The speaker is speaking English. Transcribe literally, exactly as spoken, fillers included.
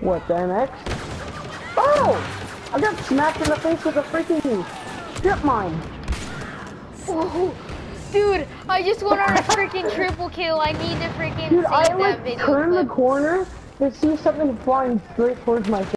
What, the M X? Oh! I got smacked in the face with a freaking strip mine. Oh, dude, I just went on a freaking triple kill. I need to freaking Dude, save I that like video turned clip. the corner to see something flying straight towards my face.